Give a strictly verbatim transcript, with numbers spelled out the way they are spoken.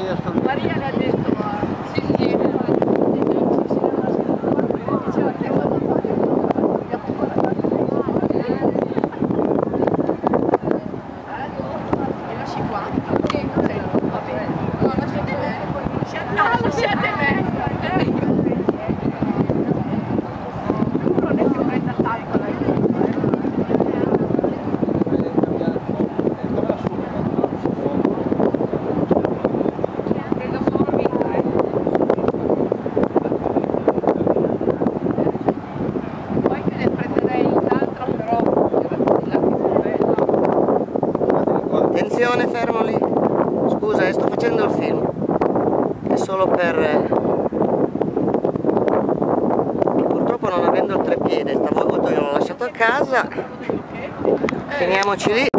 Maria le ha detto, sì sì, lasci qua, va bene, no, lasciate me, no, lasciate me, non è che prenda tanto la Attenzione, fermo lì. Scusa, eh, sto facendo il film. È solo per... Eh, purtroppo non avendo il treppiede, stavolta io l'ho lasciato a casa. Finiamoci lì.